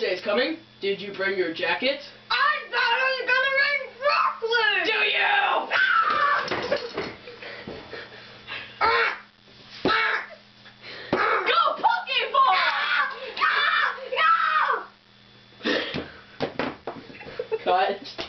Day's coming. Did you bring your jacket? I thought I was gonna bring Brooklyn! Do you? Go Pokeball! Cut.